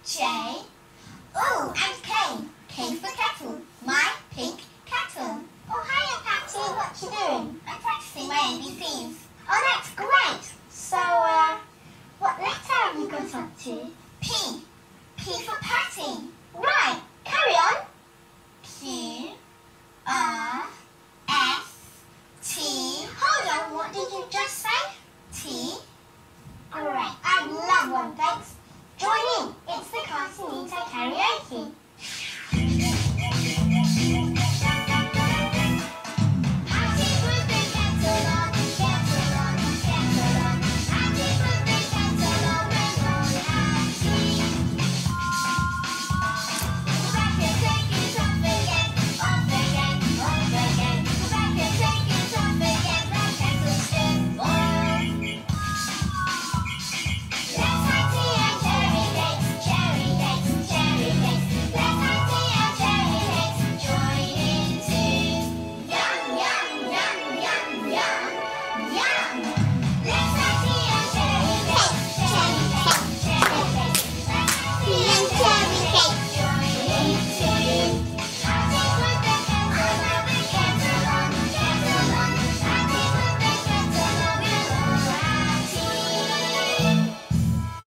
J. Oh, and K. K for kettle. My pink kettle. Oh, hiya, Patty. What you doing? I'm practicing my ABCs. Oh, that's great. So, what letter have you got up to? P.